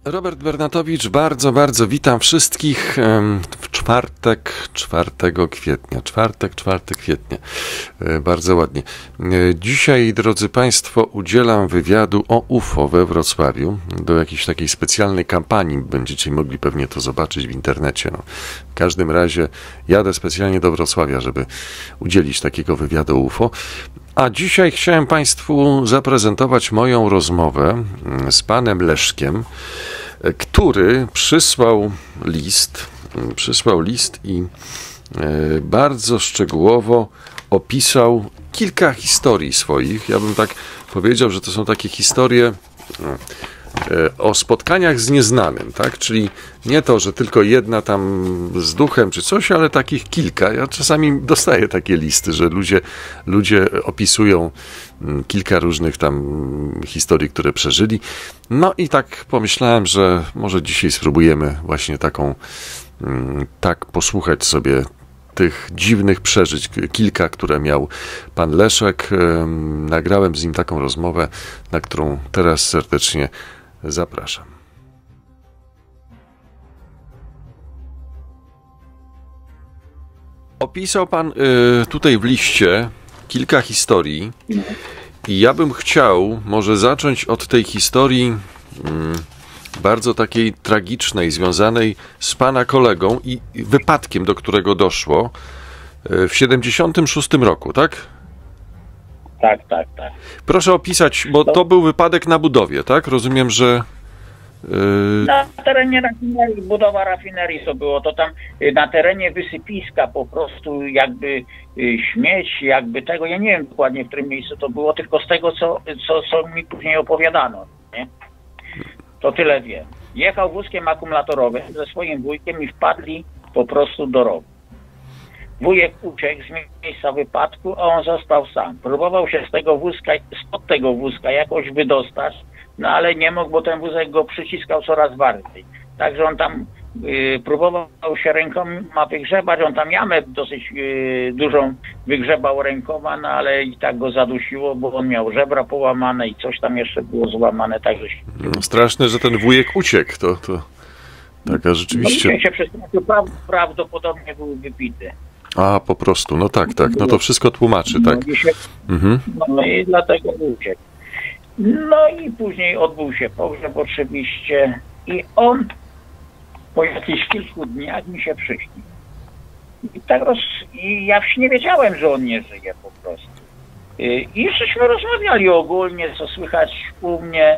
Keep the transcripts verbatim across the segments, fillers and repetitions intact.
Robert Bernatowicz, bardzo, bardzo witam wszystkich w czwartek, czwartego kwietnia, czwartek, czwartego kwietnia, bardzo ładnie. Dzisiaj, drodzy Państwo, udzielam wywiadu o U F O we Wrocławiu, do jakiejś takiej specjalnej kampanii, będziecie mogli pewnie to zobaczyć w internecie. No. W każdym razie jadę specjalnie do Wrocławia, żeby udzielić takiego wywiadu o U F O. A dzisiaj chciałem Państwu zaprezentować moją rozmowę z panem Leszkiem, który przysłał list, przysłał list i bardzo szczegółowo opisał kilka historii swoich. Ja bym tak powiedział, że to są takie historie o spotkaniach z nieznanym, tak? Czyli nie to, że tylko jedna tam z duchem czy coś, ale takich kilka. Ja czasami dostaję takie listy, że ludzie, ludzie opisują kilka różnych tam historii, które przeżyli. No i tak pomyślałem, że może dzisiaj spróbujemy właśnie taką, tak posłuchać sobie tych dziwnych przeżyć, kilka, które miał pan Leszek. Nagrałem z nim taką rozmowę, na którą teraz serdecznie zapraszam. Opisał pan y, tutaj w liście kilka historii i ja bym chciał może zacząć od tej historii y, bardzo takiej tragicznej, związanej z pana kolegą i wypadkiem, do którego doszło y, w siedemdziesiątym szóstym roku, tak? Tak, tak, tak. Proszę opisać, bo to, to był wypadek na budowie, tak? Rozumiem, że... Yy... Na terenie rafinerii, budowa rafinerii to było, to tam na terenie wysypiska po prostu jakby śmieć, jakby tego, ja nie wiem dokładnie w którym miejscu to było, tylko z tego, co, co, co mi później opowiadano, nie? To tyle wiem. Jechał wózkiem akumulatorowym ze swoim wujkiem i wpadli po prostu do rowu. Wujek uciekł z miejsca wypadku, a on został sam. Próbował się z tego wózka, spod tego wózka jakoś wydostać, no ale nie mógł, bo ten wózek go przyciskał coraz bardziej. Także on tam y, próbował się rękoma wygrzebać, on tam jamę dosyć y, dużą wygrzebał rękoma, no ale i tak go zadusiło, bo on miał żebra połamane i coś tam jeszcze było złamane, także się... No, straszne, że ten wujek uciekł, to, to taka rzeczywiście... No, się przestraszył, prawdopodobnie był wypity. A, po prostu, no tak, tak, no to wszystko tłumaczy, tak. No i, się, mhm. no i dlatego uciekł. No i później odbył się pogrzeb oczywiście i on po jakichś kilku dniach mi się przyśnił. I tak roz... I ja już nie wiedziałem, że on nie żyje po prostu. I żeśmy rozmawiali ogólnie, co słychać u mnie.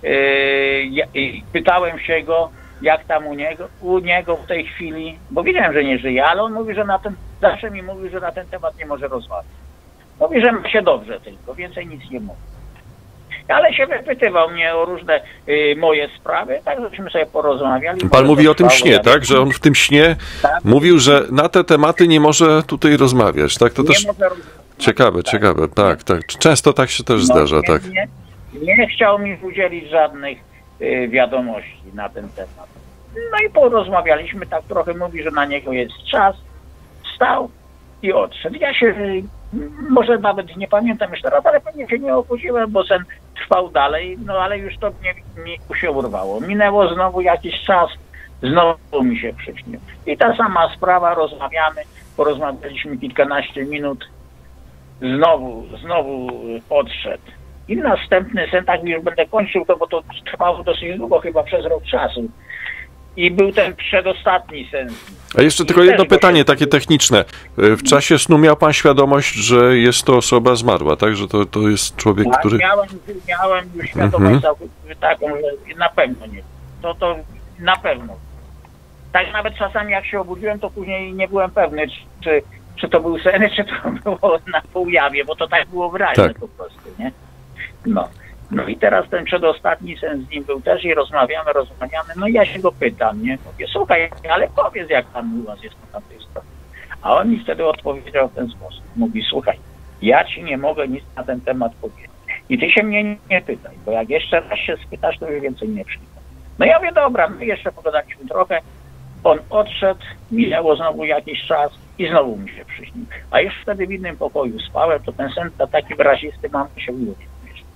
Pytałem się go, jak tam u niego, u niego w tej chwili, bo wiedziałem, że nie żyje, ale on mówi, że na ten, zawsze mi mówił, że na ten temat nie może rozmawiać. Mówi, że ma się dobrze tylko, więcej nic nie mówi. Ale się wypytywał mnie o różne y, moje sprawy, tak żeśmy sobie porozmawiali. Pan mówi o tym śnie, tak? Że on w tym śnie tak? mówił, że na te tematy nie może tutaj rozmawiać, tak? To nie też może rozmawiać, ciekawe, tak, ciekawe, tak, tak. Często tak się też no, zdarza, nie, tak. Nie, nie chciał mi udzielić żadnych y, wiadomości na ten temat. No i porozmawialiśmy, tak trochę mówi, że na niego jest czas, wstał i odszedł. Ja się, może nawet nie pamiętam jeszcze raz, ale pewnie się nie obudziłem, bo sen trwał dalej, no ale już to mnie, mnie się urwało. Minęło znowu jakiś czas, znowu mi się przyśnił. I ta sama sprawa, rozmawiamy, porozmawialiśmy kilkanaście minut, znowu, znowu odszedł. I następny sen, tak już będę kończył to, bo to trwało dosyć długo, chyba przez rok czasu. I był ten przedostatni sen. A jeszcze I tylko jedno się... pytanie, takie techniczne. W czasie snu miał pan świadomość, że jest to osoba zmarła, tak? Że to, to jest człowiek, tak, który... Miałem, miałem już świadomość mm-hmm. taką, że na pewno nie. To, to na pewno. Tak nawet czasami jak się obudziłem, to później nie byłem pewny, czy, czy to był sen, czy to było na półjawie, bo to tak było wyraźne tak. po prostu, nie? No. No i teraz ten przedostatni sen z nim był też i rozmawiamy, rozmawiamy, no i ja się go pytam, nie? Mówię, słuchaj, ale powiedz, jak tam u was jest na tamtej stronie. A on mi wtedy odpowiedział w ten sposób. Mówi, słuchaj, ja ci nie mogę nic na ten temat powiedzieć. I ty się mnie nie, nie pytaj, bo jak jeszcze raz się spytasz, to już więcej nie przyjdę. No ja mówię, dobra, my jeszcze pogadaliśmy trochę. On odszedł, minęło znowu jakiś czas i znowu mi się przyśnił. A już wtedy w innym pokoju spałem, to ten sen taki wyrazisty mam się urodził.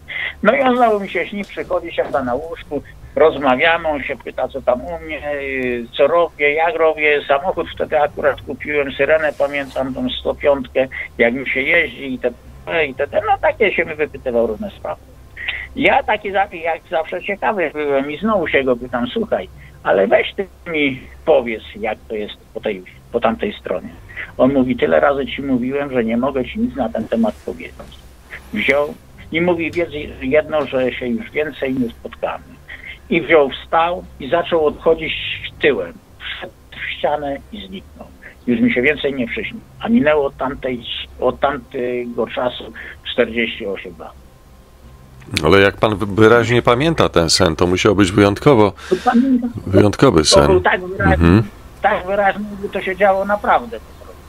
No i on znowu mi się śni, przychodzi, siada na łóżku, rozmawiamy, on się pyta, co tam u mnie, co robię, jak robię. Samochód wtedy akurat kupiłem, syrenę, pamiętam tą sto pięć, jak mi się jeździ i te, i te, no takie się mi wypytywał różne sprawy. Ja taki jak zawsze ciekawy byłem i znowu się go pytam, słuchaj, ale weź ty mi powiedz, jak to jest po, tej, po tamtej stronie. On mówi, tyle razy ci mówiłem, że nie mogę ci nic na ten temat powiedzieć. Wziął i mówi, wiedz jedno, że się już więcej nie spotkamy. I wziął, wstał i zaczął odchodzić tyłem. Wszedł w ścianę i zniknął. Już mi się więcej nie przyśnił. A minęło od, tamtej, od tamtego czasu czterdzieści osiem lat. Ale jak pan wyraźnie pamięta ten sen, to musiał być wyjątkowo wyjątkowy sen. To był tak wyraźny, mhm. tak wyraźny, że to się działo naprawdę.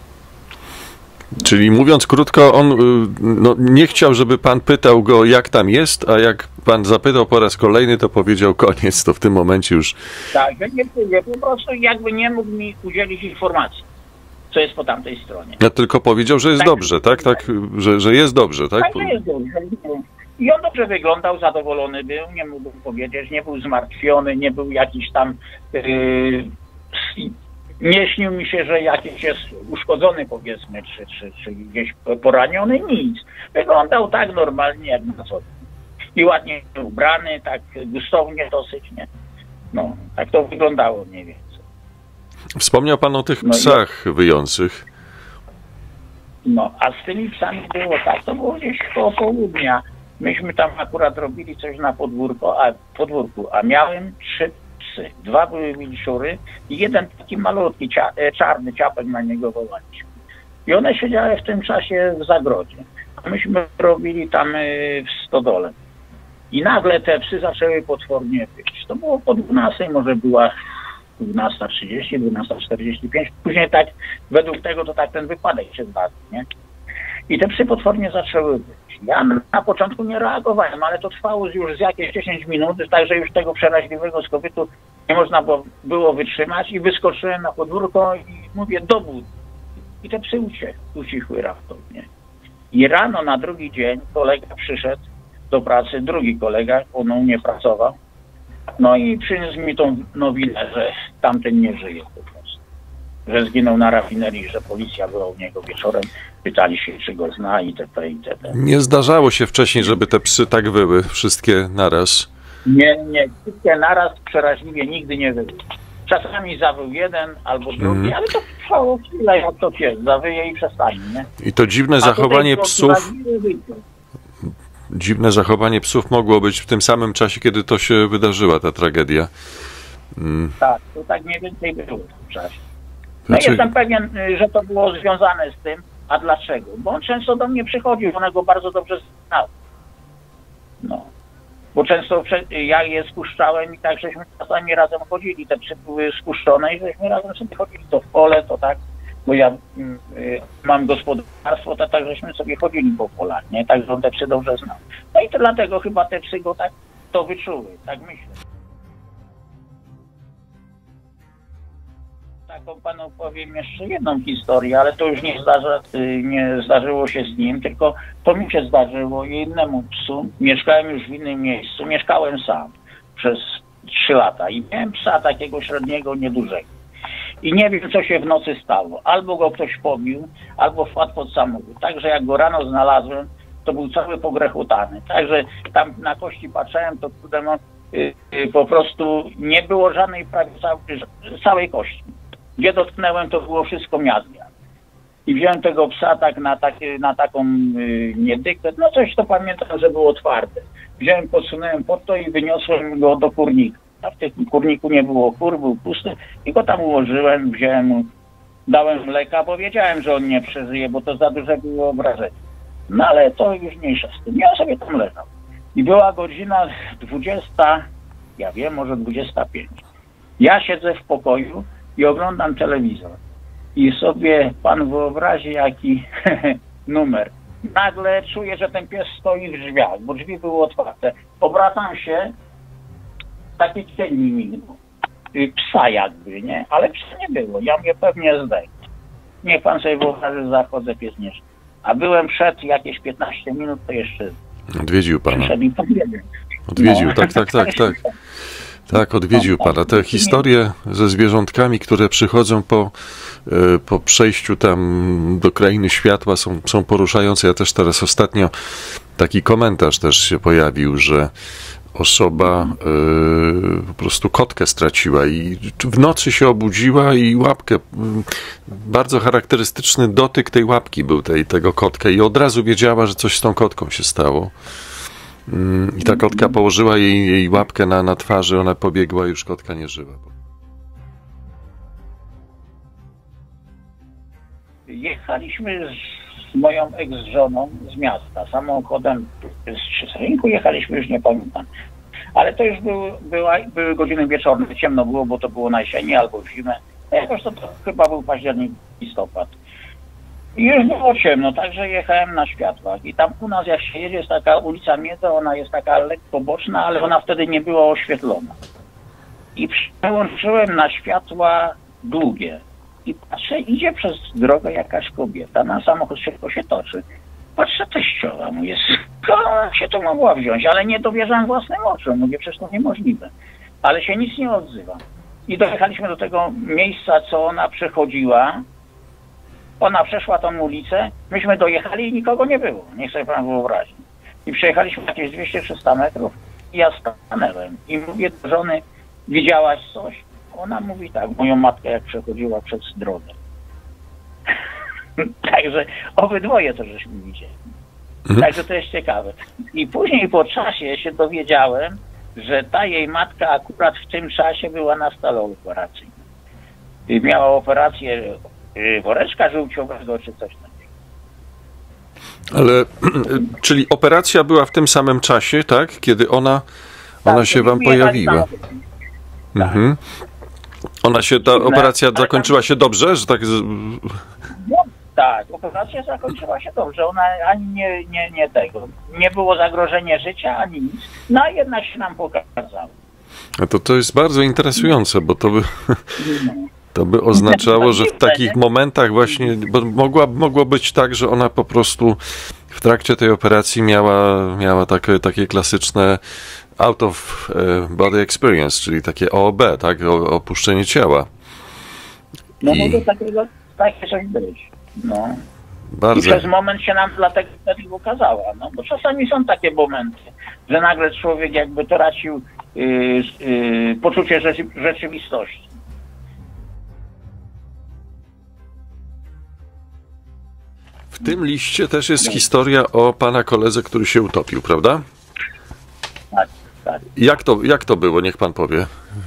Czyli mówiąc krótko, on no, nie chciał, żeby pan pytał go, jak tam jest, a jak pan zapytał po raz kolejny, to powiedział koniec, to w tym momencie już... Tak, że nie pójdzie, po prostu jakby nie mógł mi udzielić informacji, co jest po tamtej stronie. Ja tylko powiedział, że jest tak, dobrze, tak? tak że, że jest dobrze, tak? Tak, że jest dobrze. I on dobrze wyglądał, zadowolony był, nie mógł powiedzieć, nie był zmartwiony, nie był jakiś tam... Yy, nie śnił mi się, że jakiś jest uszkodzony, powiedzmy, czy, czy, czy gdzieś poraniony, nic. Wyglądał tak normalnie jak na co dzień. I ładnie ubrany, tak gustownie dosyć, nie? No, tak to wyglądało mniej więcej. Wspomniał pan o tych no psach i... wyjących. No, a z tymi psami było tak, to było gdzieś koło południa. Myśmy tam akurat robili coś na podwórku, a, podwórku, a miałem trzy psy. Dwa były wilczury i jeden taki malutki, cia, czarny ciapek, na niego wołaliśmy. I one siedziały w tym czasie w zagrodzie. A myśmy robili tam w stodole. I nagle te psy zaczęły potwornie wyć. To było po dwunastej, może była dwunasta trzydzieści, dwunasta czterdzieści pięć. Później tak, według tego to tak ten wypadek się zdarzył, nie? I te psy potwornie zaczęły być. Ja na początku nie reagowałem, ale to trwało już z jakieś dziesięć minut, także już tego przeraźliwego skowytu nie można było wytrzymać i wyskoczyłem na podwórko i mówię, do budy. I te psy uciekły, ucichły raptownie. I rano na drugi dzień kolega przyszedł do pracy, drugi kolega, on u mnie pracował, no i przyniósł mi tą nowinę, że tamten nie żyje po prostu. Że zginął na rafinerii, że policja była u niego wieczorem, pytali się, czy go zna itp. itp. Nie zdarzało się wcześniej, żeby te psy tak wyły, wszystkie naraz? Nie, nie, wszystkie naraz przeraźliwie nigdy nie wyły. Czasami zawył jeden albo drugi, mm. ale to trwało chwilę, jak to pies zawyje i przestanie, nie? I to dziwne zachowanie psów... Dziwne zachowanie psów mogło być w tym samym czasie, kiedy to się wydarzyła, ta tragedia. Mm. Tak, to tak mniej więcej było w tym czasie. No znaczy... jestem pewien, że to było związane z tym, a dlaczego? Bo on często do mnie przychodził, one go bardzo dobrze znały. No. Bo często ja je spuszczałem i tak żeśmy czasami razem chodzili, te psy były spuszczone i żeśmy razem sobie chodzili to w pole, to tak, bo ja y, mam gospodarstwo, to tak żeśmy sobie chodzili po polach, nie? Tak, że on te psy dobrze znał. No i to dlatego chyba te psy go tak to wyczuły, tak myślę. Taką panu powiem jeszcze jedną historię, ale to już nie, zdarza, nie zdarzyło się z nim, tylko to mi się zdarzyło i innemu psu. Mieszkałem już w innym miejscu, mieszkałem sam przez trzy lata i miałem psa takiego średniego, niedużego. I nie wiem, co się w nocy stało. Albo go ktoś pobił, albo wpadł pod samochód. Także jak go rano znalazłem, to był cały pogrechotany. Także tam na kości patrzyłem, to no, yy, yy, po prostu nie było żadnej prawie całej, całej kości. Gdzie dotknąłem, to było wszystko miazga. I wziąłem tego psa tak na, taki, na taką yy, niedykę, no coś to pamiętam, że było twarde. Wziąłem, podsunąłem pod to i wyniosłem go do kurnika. A w tym kurniku nie było kur, był pusty i go tam ułożyłem, wziąłem mu, dałem mleka, bo wiedziałem, że on nie przeżyje, bo to za duże było obrażenie. No ale to już mniejsza z tym. Ja sobie tam leżał. I była godzina dwudziesta, ja wiem, może dwudziesta pięć. Ja siedzę w pokoju i oglądam telewizor. I sobie pan wyobrazi, jaki numer. Nagle czuję, że ten pies stoi w drzwiach, bo drzwi były otwarte. Obracam się, taki cień mi mignął. Psa jakby, nie? Ale psa nie było. Ja mnie pewnie zdejmę. Niech pan sobie wyobraży, zachodzę, pies nie żyje. A byłem przed jakieś piętnaście minut, to jeszcze... Odwiedził pana. Przyszedł i powiedział. Odwiedził, No. tak, tak, tak, tak. Tak, odwiedził pana. Te historie ze zwierzątkami, które przychodzą po, po przejściu tam do krainy światła, są, są poruszające. Ja też teraz ostatnio taki komentarz też się pojawił, że osoba y, po prostu kotkę straciła i w nocy się obudziła i łapkę, y, bardzo charakterystyczny dotyk tej łapki był tej, tego kotka i od razu wiedziała, że coś z tą kotką się stało. I ta kotka położyła jej, jej łapkę na, na twarzy, ona pobiegła, już kotka nie żyła. Jechaliśmy z moją ex-żoną z miasta, samochodem z rynku jechaliśmy, już nie pamiętam. Ale to już był, była, były godziny wieczorne, ciemno było, bo to było na jesieni albo w zimę. Jakoś to, to chyba był październik, listopad. I już było ciemno, także jechałem na światłach i tam u nas jak się jedzie jest taka ulica Miedza, ona jest taka lekko boczna, ale ona wtedy nie była oświetlona. I przełączyłem na światła długie i patrzę, idzie przez drogę jakaś kobieta, na samochód szybko się toczy. Patrzę, teściowa, mówię, skąd się to mogła wziąć, ale nie dowierzam własnym oczom, mówię, przecież to niemożliwe. Ale się nic nie odzywa. I dojechaliśmy do tego miejsca, co ona przechodziła. Ona przeszła tą ulicę, myśmy dojechali i nikogo nie było. Niech sobie pan wyobrazi. I przejechaliśmy jakieś dwieście trzysta metrów i ja stanęłem. I mówię do żony, widziałaś coś? Ona mówi tak, moją matkę jak przechodziła przez drogę. Także obydwoje to żeśmy widzieli. Mhm. Także to jest ciekawe. I później po czasie się dowiedziałem, że ta jej matka akurat w tym czasie była na stole operacyjnym. I miała operację woreczka żółciowego czy coś takiego. Ale, czyli operacja była w tym samym czasie, tak? Kiedy ona, ona tak, się wam pojawiła. Mhm. Ona się, ta operacja zakończyła się dobrze, że tak... No, tak, operacja zakończyła się dobrze. Ona ani nie, nie, nie tego, nie było zagrożenia życia, ani nic. No a jednak się nam pokazało. A to, to jest bardzo interesujące, bo to by... To by oznaczało, że w takich momentach właśnie, bo mogła, mogło być tak, że ona po prostu w trakcie tej operacji miała, miała takie, takie klasyczne out of body experience, czyli takie O O B, tak, o, opuszczenie ciała. No I... może takiego, takie coś być. No. Bardzo. I przez moment się nam dlatego wtedy ukazała. No, bo czasami są takie momenty, że nagle człowiek jakby tracił yy, yy, poczucie rzeczy, rzeczywistości. W tym liście też jest historia o pana koledze, który się utopił, prawda? Tak, tak. Jak to, jak to było? Niech pan powie.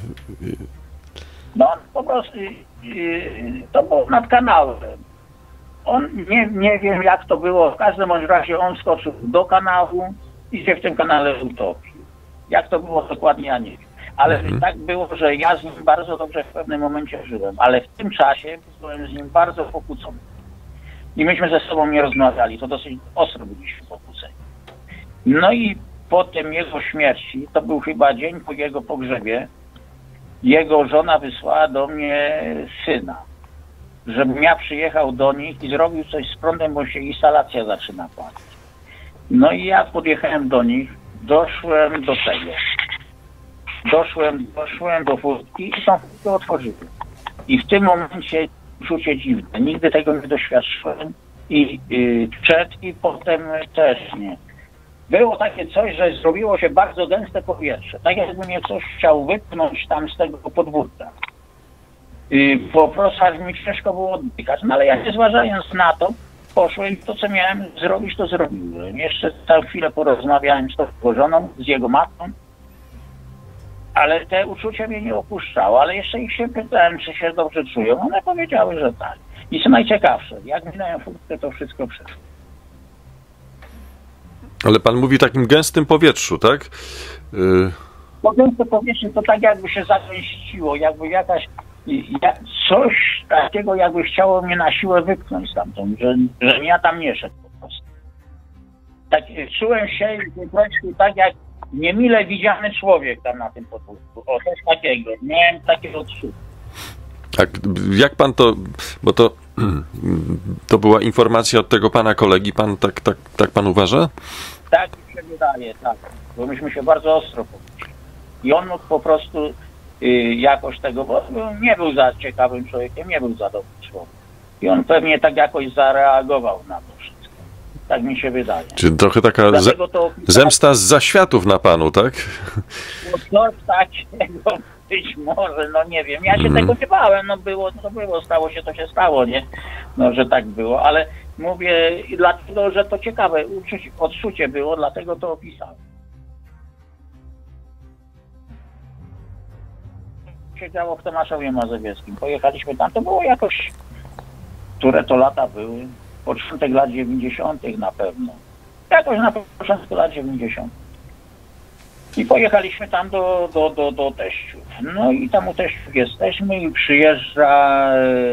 No po prostu to było nad kanałem. On, nie, nie wiem jak to było, w każdym bądź razie on skoczył do kanału i się w tym kanale utopił. Jak to było dokładnie, ja nie wiem. Ale mhm. tak było, że ja z nim bardzo dobrze w pewnym momencie żyłem, ale w tym czasie byłem z nim bardzo pokłócony. I myśmy ze sobą nie rozmawiali, to dosyć ostro byliśmy pokłóceni. No i po tym jego śmierci, to był chyba dzień po jego pogrzebie, jego żona wysłała do mnie syna, żebym ja przyjechał do nich i zrobił coś z prądem, bo się instalacja zaczyna palić. No i ja podjechałem do nich, doszłem do tego. Doszłem, doszłem do furtki i tą furtkę otworzyłem. I w tym momencie uczucie dziwne. Nigdy tego nie doświadczyłem i y, przed i potem też nie. Było takie coś, że zrobiło się bardzo gęste powietrze. Tak jakby mnie coś chciał wypchnąć tam z tego podwórka. Y, po prostu aż mi ciężko było oddychać. No ale ja nie zważając na to, poszłem i to co miałem zrobić, to zrobiłem. Jeszcze tę chwilę porozmawiałem z tą żoną, z jego matką. Ale te uczucia mnie nie opuszczały, ale jeszcze ich się pytałem, czy się dobrze czują. One powiedziały, że tak. I co najciekawsze, jak minąłem furtkę, to wszystko przeszło. Ale pan mówi o takim gęstym powietrzu, tak? Y... Bo gęste powietrze to tak jakby się zagęściło, jakby jakaś, jak, coś takiego jakby chciało mnie na siłę wypchnąć stamtąd, że, że ja tam nie szedł po prostu. Tak, czułem się po prostu tak jak niemile widziany człowiek tam na tym podwórku. O, coś takiego. Miałem takie odczucie. Tak, jak pan to, bo to, to była informacja od tego pana kolegi, pan tak, tak, tak pan uważa? Tak, wydaje, tak, bo myśmy się bardzo ostro powiedzieli. I on mógł po prostu y, jakoś tego, bo nie był za ciekawym człowiekiem, nie był za dobrym człowiekiem. I on pewnie tak jakoś zareagował na to wszystko. Tak mi się wydaje. Czyli trochę taka ze, to, zemsta z zaświatów na panu, tak? No takiego być może, no nie wiem. Ja się mm. tego nie bałem, no było, to było, stało się, to się stało, nie? No, że tak było, ale mówię, dlatego, że to ciekawe uczucie, odczucie było, dlatego to opisałem. Się działo w Tomaszowie Mazowieckim. Pojechaliśmy tam, to było jakoś, które to lata były, początek lat dziewięćdziesiątych na pewno. Jakoś na początku lat dziewięćdziesiątych. I pojechaliśmy tam do, do, do, do teściów. No i tam u teściów jesteśmy i przyjeżdża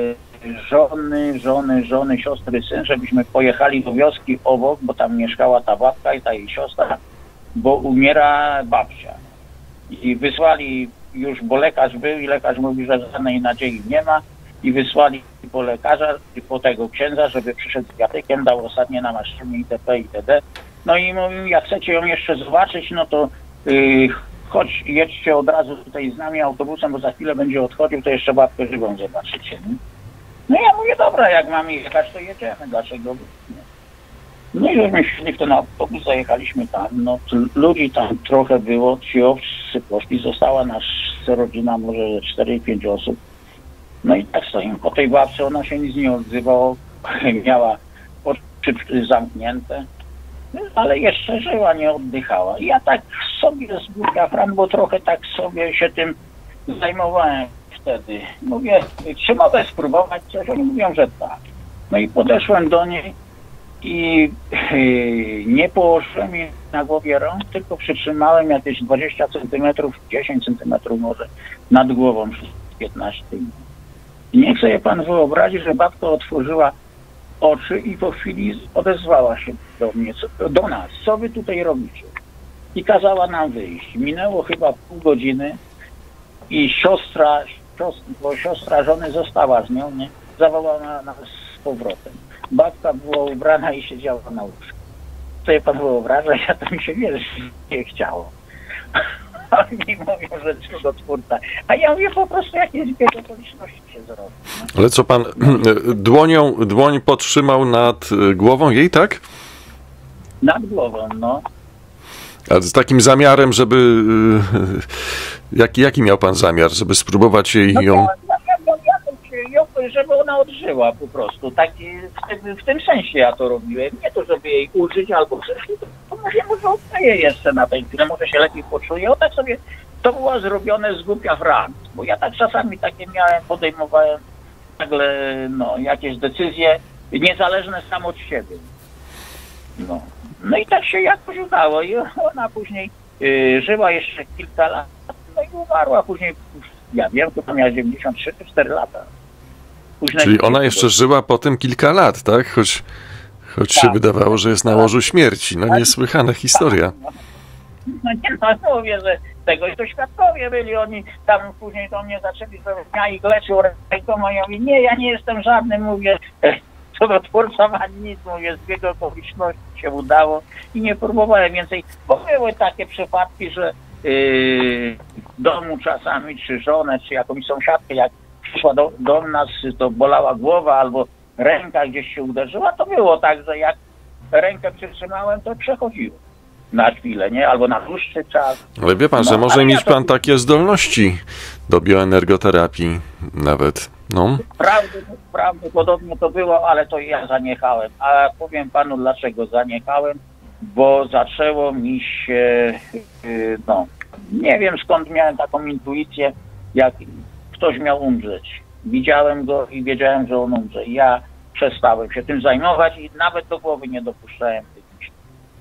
żony, żony, żony, siostry, syn, żebyśmy pojechali do wioski obok, bo tam mieszkała ta babka i ta jej siostra, bo umiera babcia. I wysłali już, bo lekarz był i lekarz mówi, że żadnej nadziei nie ma, i wysłali po lekarza i po tego księdza, żeby przyszedł z wiatykiem, dał ostatnie namaszczenie itp. itd. No i mówił, jak chcecie ją jeszcze zobaczyć, no to yy, chodź, jedźcie od razu tutaj z nami autobusem, bo za chwilę będzie odchodził, to jeszcze babkę żywą zobaczycie. Nie? No ja mówię, dobra, jak mamy jechać, to jedziemy, dlaczego nie? No i żeśmy wsiedli w ten autobus, zajechaliśmy tam, no ludzi tam trochę było, ci owcy poszli, została nas rodzina, może cztery pięć osób. No i tak stoimy po tej babce, ona się nic nie odzywała, miała oczy zamknięte, ale jeszcze żyła, nie oddychała. I ja tak sobie z głupia fran, bo trochę tak sobie się tym zajmowałem wtedy. Mówię, czy mogę spróbować coś? Oni mówią, że tak. No i podeszłem do niej i yy, nie położyłem jej na głowie rąk, tylko przytrzymałem jakieś dwadzieścia centymetrów, dziesięć centymetrów może nad głową, piętnaście. I niech sobie pan wyobrazi, że babka otworzyła oczy i po chwili odezwała się do mnie, do nas, co wy tutaj robicie? I kazała nam wyjść. Minęło chyba pół godziny i siostra, siostra, bo siostra żony została z nią, nie? Zawołała nas z powrotem. Babka była ubrana i siedziała na łóżku. Sobie pan wyobraża, ja to mi się wierzyć nie chciało. Oni mówią, że cudotwórca. A ja mówię po prostu, jakie zbieg okoliczności się zrobi. No. Ale co pan dłonią, dłoń podtrzymał nad głową jej, tak? Nad głową, no. A z takim zamiarem, żeby... Jaki, jaki miał pan zamiar? Żeby spróbować jej no, ją... Ja, ja, ja, ja, żeby ona odżyła po prostu. Taki, w, w tym sensie ja to robiłem. Nie to, żeby jej użyć albo coś. To może, może oddaję jeszcze na tej chwilę, może się lepiej poczuje. O tak sobie, to było zrobione z głupia fran. Bo ja tak czasami takie miałem, podejmowałem nagle, no, jakieś decyzje niezależne sam od siebie. No. No i tak się jakoś udało. I ona później yy, żyła jeszcze kilka lat. No i umarła później, ja wiem, to miała dziewięćdziesiąt trzy czy cztery lata. Później Czyli ona jeszcze żyła po tym kilka lat, tak? Choć, choć tak, się wydawało, że jest na łożu śmierci. No niesłychana historia. No, no nie no, mówię, że tego i to świadkowie byli, oni tam później do mnie zaczęli, że ja ich leczył ręką, a ja mówię, nie, ja nie jestem żadnym, mówię, cudotwórca ani nic, mówię, z biegu okoliczności się udało i nie próbowałem więcej, bo były takie przypadki, że yy, w domu czasami, czy żonę, czy jakąś sąsiadkę, jak przyszła do, do nas, to bolała głowa albo ręka gdzieś się uderzyła, to było tak, że jak rękę przytrzymałem, to przechodziło na chwilę, nie? Albo na dłuższy czas. Ale wie pan, no, że może mieć ja to... pan takie zdolności do bioenergoterapii nawet, no. Prawdopodobnie to było, ale to ja zaniechałem. A powiem panu, dlaczego zaniechałem, bo zaczęło mi się, no, nie wiem skąd miałem taką intuicję, jak ktoś miał umrzeć. Widziałem go i wiedziałem, że on umrze. Ja przestałem się tym zajmować i nawet do głowy nie dopuszczałem tych myśli.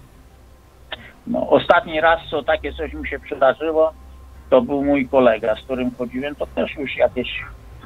No, ostatni raz, co takie coś mi się przydarzyło, to był mój kolega, z którym chodziłem, to też już jakieś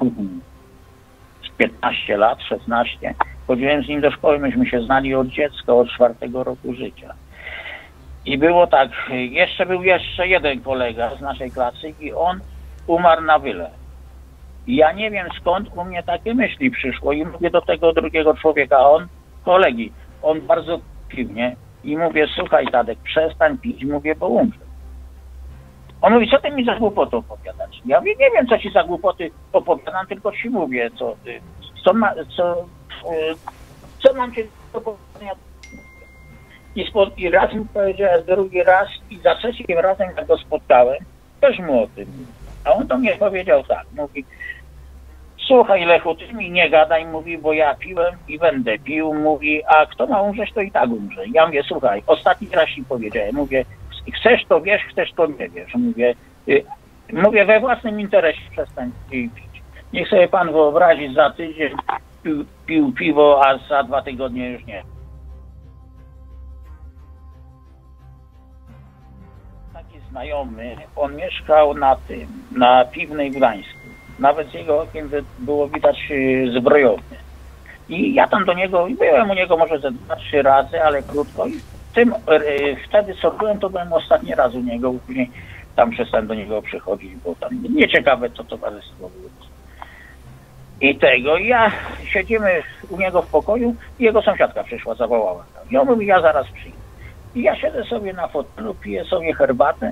z piętnaście lat, szesnaście. Chodziłem z nim do szkoły, myśmy się znali od dziecka, od czwartego roku życia. I było tak, jeszcze był jeszcze jeden kolega z naszej klasy i on umarł na wyle. I ja nie wiem skąd u mnie takie myśli przyszło i mówię do tego drugiego człowieka, a on, kolegi, on bardzo pił, nie? I mówię, słuchaj Tadek, przestań pić, mówię, bo umrę. On mówi, co ty mi za głupoty opowiadasz? Ja mówię, nie wiem, co ci za głupoty opowiadam, tylko ci mówię, co, co, ma, co, co mam cię do powiedzenia. I, spo, I raz mi powiedział, drugi raz i za trzecim razem, jak go spotkałem, też mu o tym. A on do mnie powiedział tak, mówi, słuchaj Lechu, ty mi nie gadaj, mówi, bo ja piłem i będę pił, mówi, a kto ma umrzeć, to i tak umrze. Ja mówię, słuchaj, ostatni raz ci powiedziałem, mówię, chcesz to wiesz, chcesz to nie wiesz. Mówię, y, mówię we własnym interesie przestań pić. Niech sobie pan wyobrazi, za tydzień pił, pił piwo, a za dwa tygodnie już nie. Taki znajomy, on mieszkał na tym, na Piwnej w Gdańsku. Nawet z jego okien było widać zbrojownię. I ja tam do niego, byłem u niego może ze dwa, trzy razy, ale krótko. I tym, wtedy co byłem, to byłem ostatni raz u niego. Później tam przestałem do niego przychodzić, bo tam nieciekawe to towarzystwo było. I tego, i ja siedzimy u niego w pokoju i jego sąsiadka przyszła, zawołała. I on mówi, ja zaraz przyjdę. I ja siedzę sobie na fotelu, piję sobie herbatę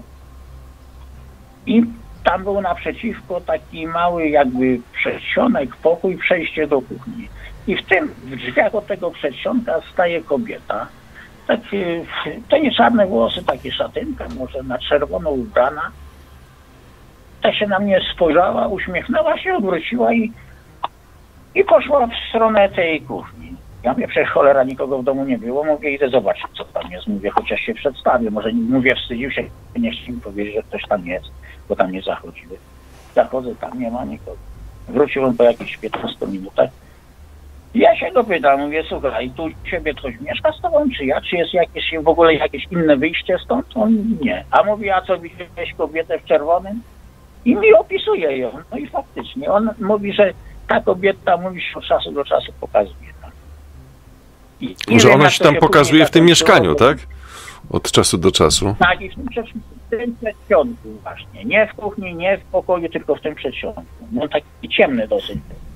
i tam był naprzeciwko taki mały jakby przedsionek, pokój, przejście do kuchni. I w tym, w drzwiach od tego przedsionka staje kobieta. Takie, to nie czarne włosy, takie szatynka, może na czerwono ubrana. Tak się na mnie spojrzała, uśmiechnęła się, odwróciła i, i poszła w stronę tej kuchni. Ja mówię, przecież cholera, nikogo w domu nie było. Mówię, idę zobaczyć, co tam jest. Mówię, chociaż się przedstawię. Może, mówię, wstydził się, nie chciał mi powiedzieć, że ktoś tam jest, bo tam nie zachodziły. Zachodzę, tam nie ma nikogo. Wróciłem po jakichś piętnastu minutach. Ja się go pytam, mówię, słuchaj, tu u ciebie ktoś mieszka z tobą, czy ja? Czy jest jakieś w ogóle jakieś inne wyjście stąd? On nie. A mówi, a co, widziałeś kobietę w czerwonym? I mi opisuje ją. No i faktycznie. On mówi, że ta kobieta, mówi, się od czasu do czasu pokazuje. I, i że ona się tam się pokazuje w tym mieszkaniu, tak? Od czasu do czasu. Tak, i w tym, w tym przedsionku właśnie. Nie w kuchni, nie w pokoju, tylko w tym przedsionku. No taki ciemny dosyć.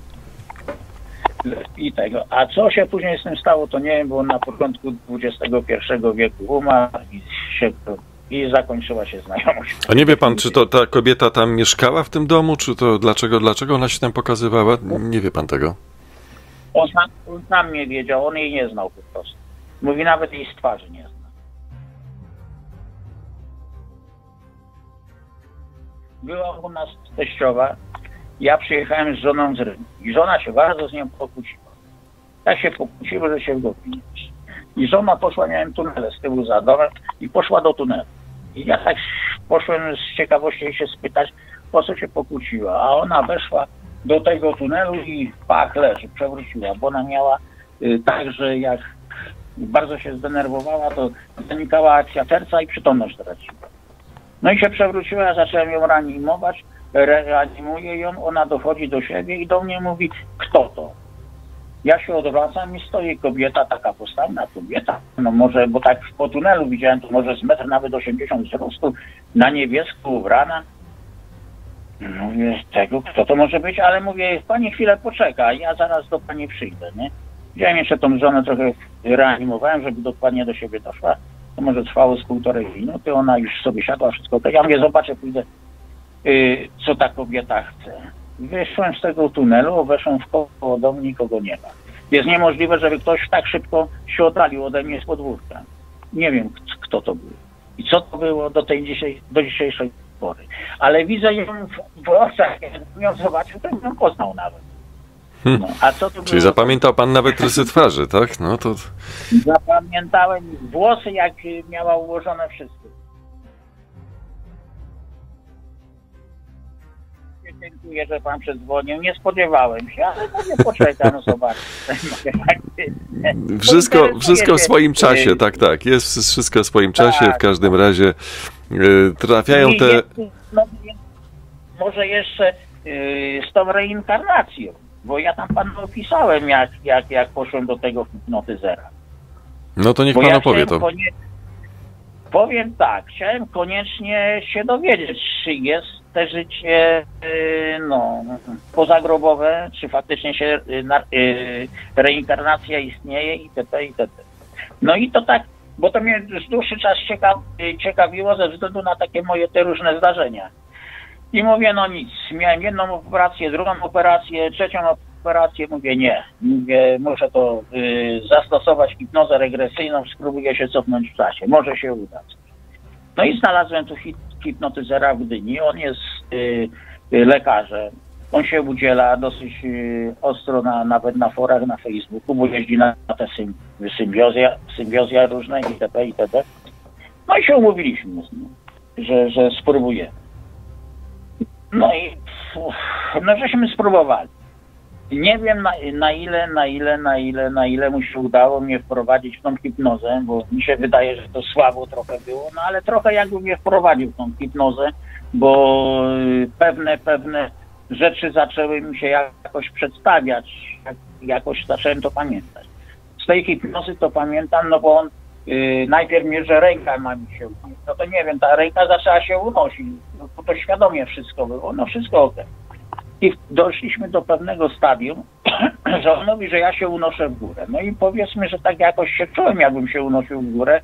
I tego. A co się później z tym stało, to nie wiem, bo na początku dwudziestego pierwszego wieku umarł i, się, i zakończyła się znajomość. A nie wie pan, czy to ta kobieta tam mieszkała w tym domu, czy to dlaczego, dlaczego ona się tam pokazywała? Nie wie pan tego. On sam, on sam nie wiedział, on jej nie znał po prostu. Mówi, nawet jej z twarzy nie zna. Była u nas teściowa, ja przyjechałem z żoną z Rymu i żona się bardzo z nią pokłóciła. Tak się pokłóciła, że się w głowie nie mieści. I żona poszła, miałem tunele z tyłu za domem i poszła do tunelu. I ja tak poszłem z ciekawości jej się spytać, po co się pokłóciła, a ona weszła do tego tunelu i pach, leży, przewróciła, bo ona miała y, tak, że jak bardzo się zdenerwowała, to zanikała akcja serca i przytomność traciła. No i się przewróciła, ja zacząłem ją reanimować, reanimuję ją, ona dochodzi do siebie i do mnie mówi, kto to? Ja się odwracam i stoi kobieta, taka postawna kobieta, no może, bo tak po tunelu widziałem, to może z metr nawet osiemdziesiąt wzrostu, na niebiesko ubrana. Mówię, tego, kto to może być, ale mówię, pani chwilę poczeka, ja zaraz do pani przyjdę, nie? Wziąłem jeszcze tą żonę, trochę reanimowałem, żeby dokładnie do siebie doszła. To może trwało z półtorej minuty, ona już sobie siadła, wszystko. Ja mówię, zobaczę, pójdę, yy, co ta kobieta chce. Wyszłem z tego tunelu, weszłem w koło domu, nikogo nie ma. Jest niemożliwe, żeby ktoś tak szybko się oddalił ode mnie z podwórka. Nie wiem, kto to był. I co to było do tej dzisiaj, do dzisiejszej pory. Ale widzę ją w, w oczach, jak ją zobaczył, to ją poznał nawet. No, a co to Czyli było? zapamiętał pan nawet rysy twarzy, tak? No to... Zapamiętałem włosy, jak miała ułożone wszystko. Dziękuję, że pan przedzwonił. Nie spodziewałem się, ale mówię, poczekam, no zobaczę. Wszystko, wszystko w swoim czasie, tak, tak. Jest wszystko w swoim czasie, w każdym razie trafiają te... No, może jeszcze z tą reinkarnacją, bo ja tam panu opisałem, jak, jak, jak poszłem do tego hipnotyzera. No to niech pan ja opowie to. Konie... Powiem tak, chciałem koniecznie się dowiedzieć, czy jest te życie no, pozagrobowe, czy faktycznie się reinkarnacja istnieje itp. itp. No i to tak bo to mnie z dłuższy czas cieka, ciekawiło ze względu na takie moje te różne zdarzenia. I mówię, no nic, miałem jedną operację, drugą operację, trzecią operację, mówię nie, mówię, muszę to y, zastosować hipnozę regresyjną, spróbuję się cofnąć w czasie, może się uda. No i znalazłem tu hip, hipnotyzera w Gdyni, on jest y, y, lekarzem, on się udziela dosyć y, ostro na, nawet na forach na Facebooku, bo jeździ na, na te sym, symbiozja, symbiozja różne itp. itp. No i się umówiliśmy z nim, że, że spróbujemy. No i no żeśmy spróbowali. Nie wiem na, na ile, na ile, na ile, na ile mu się udało mnie wprowadzić w tą hipnozę, bo mi się wydaje, że to słabo trochę było, no ale trochę jakby mnie wprowadził w tą hipnozę, bo pewne, pewne rzeczy zaczęły mi się jakoś przedstawiać, jakoś zacząłem to pamiętać. Z tej hipnozy to pamiętam, no bo on Yy, najpierw mnie, że ręka ma mi się unosić. No to nie wiem, ta ręka zaczęła się unosić. No, to świadomie wszystko było. No wszystko ok. I doszliśmy do pewnego stadium, że on mówi, że ja się unoszę w górę. No i powiedzmy, że tak jakoś się czułem, jakbym się unosił w górę.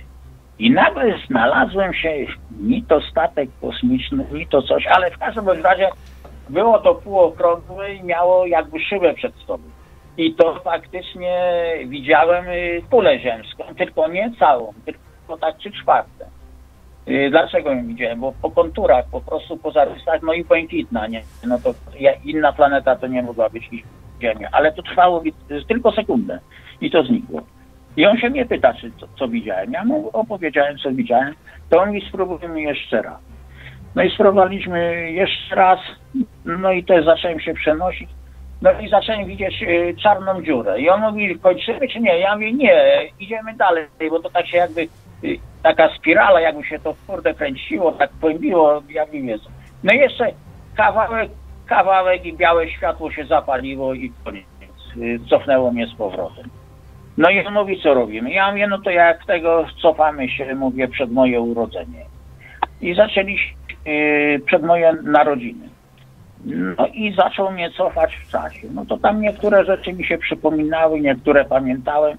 I nagle znalazłem się, ni to statek kosmiczny, ni to coś, ale w każdym razie było to półokrągłe i miało jakby szybę przed sobą. I to faktycznie widziałem kulę ziemską, tylko nie całą, tylko tak trzy czwarte. Dlaczego ją widziałem? Bo po konturach, po prostu po zarysach, no i błękitna, nie? No to inna planeta to nie mogła być niż Ziemia, ale to trwało tylko sekundę i to znikło. I on się mnie pyta, czy co, co widziałem. Ja mu opowiedziałem, co widziałem, to on mi spróbujmy jeszcze raz. No i spróbowaliśmy jeszcze raz, no i też zacząłem się przenosić. No i zacząłem widzieć y, czarną dziurę. I on mówi, kończymy czy nie? Ja mówię, nie, idziemy dalej, bo to tak się jakby, y, taka spirala, jakby się to kurde kręciło, tak pębiło, jak nie wiem. No i jeszcze kawałek, kawałek i białe światło się zapaliło i koniec. Y, cofnęło mnie z powrotem. No i on mówi, co robimy? Ja mówię, no to jak tego cofamy się, mówię, przed moje urodzenie. I zaczęliśmy y, przed moje narodziny. No i zaczął mnie cofać w czasie. No to tam niektóre rzeczy mi się przypominały, niektóre pamiętałem.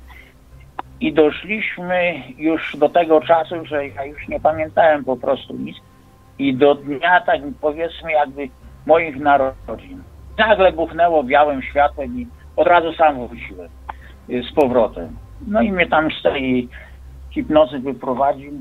I doszliśmy już do tego czasu, że ja już nie pamiętałem po prostu nic. I do dnia, tak powiedzmy, jakby moich narodzin. Nagle buchnęło białym światłem i od razu sam wróciłem z powrotem. No i mnie tam z tej hipnozy wyprowadził.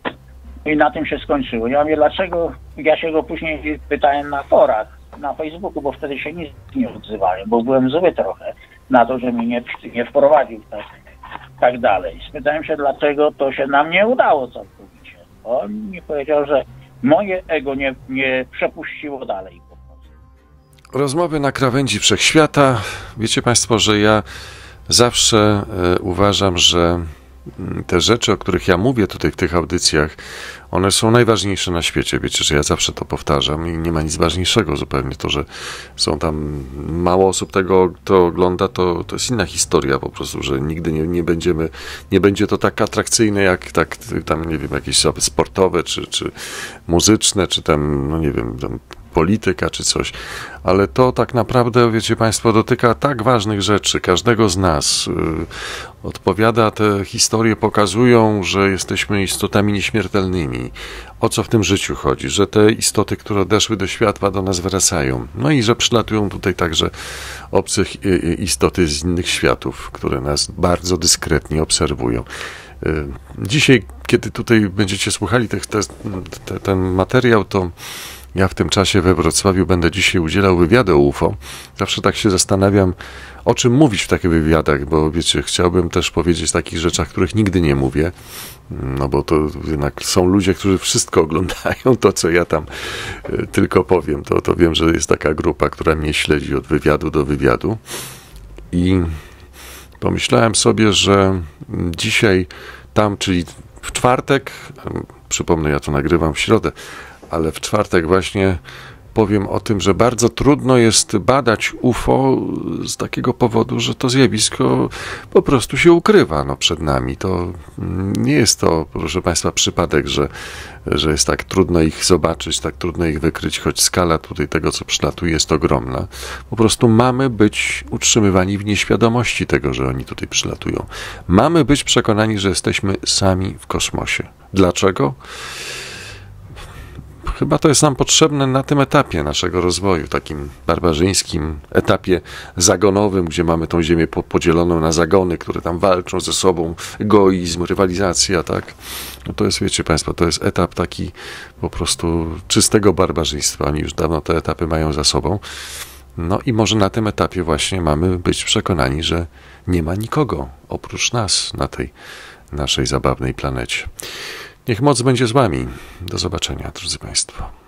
I na tym się skończyło. Ja mówię, dlaczego? Ja się go później pytałem na forach, na Facebooku, bo wtedy się nic nie odzywałem, bo byłem zły trochę na to, że mnie nie, nie wprowadził tak, tak dalej. Spytałem się, dlaczego to się nam nie udało całkowicie. On mi powiedział, że moje ego nie, nie przepuściło dalej. Po prostu. Rozmowy na krawędzi wszechświata. Wiecie Państwo, że ja zawsze e, uważam, że te rzeczy, o których ja mówię tutaj w tych audycjach, one są najważniejsze na świecie. Wiecie, że ja zawsze to powtarzam i nie ma nic ważniejszego zupełnie. To, że są tam mało osób tego, kto ogląda, to, to jest inna historia po prostu, że nigdy nie, nie będziemy, nie będzie to tak atrakcyjne jak tak, tam, nie wiem, jakieś sportowe, czy, czy muzyczne, czy tam, no nie wiem, tam polityka czy coś, ale to tak naprawdę, wiecie Państwo, dotyka tak ważnych rzeczy, każdego z nas. Odpowiada, te historie pokazują, że jesteśmy istotami nieśmiertelnymi. O co w tym życiu chodzi? Że te istoty, które odeszły do światła, do nas wracają. No i że przylatują tutaj także obce istoty z innych światów, które nas bardzo dyskretnie obserwują. Dzisiaj, kiedy tutaj będziecie słuchali te, te, te, ten materiał, to ja w tym czasie we Wrocławiu będę dzisiaj udzielał wywiadu o U F O. Zawsze tak się zastanawiam, o czym mówić w takich wywiadach, bo wiecie, chciałbym też powiedzieć o takich rzeczach, których nigdy nie mówię, no bo to jednak są ludzie, którzy wszystko oglądają, to co ja tam y, tylko powiem, to, to wiem, że jest taka grupa, która mnie śledzi od wywiadu do wywiadu i pomyślałem sobie, że dzisiaj tam, czyli w czwartek, przypomnę, ja to nagrywam w środę, ale w czwartek właśnie powiem o tym, że bardzo trudno jest badać U F O z takiego powodu, że to zjawisko po prostu się ukrywa no, przed nami. To nie jest to, proszę Państwa, przypadek, że, że jest tak trudno ich zobaczyć, tak trudno ich wykryć, choć skala tutaj tego, co przylatuje, jest ogromna. Po prostu mamy być utrzymywani w nieświadomości tego, że oni tutaj przylatują. Mamy być przekonani, że jesteśmy sami w kosmosie. Dlaczego? Chyba to jest nam potrzebne na tym etapie naszego rozwoju, takim barbarzyńskim etapie zagonowym, gdzie mamy tą ziemię podzieloną na zagony, które tam walczą ze sobą, egoizm, rywalizacja, tak? No to jest, wiecie Państwo, to jest etap taki po prostu czystego barbarzyństwa. Oni już dawno te etapy mają za sobą. No i może na tym etapie właśnie mamy być przekonani, że nie ma nikogo oprócz nas na tej naszej zabawnej planecie. Niech moc będzie z Wami. Do zobaczenia, drodzy Państwo.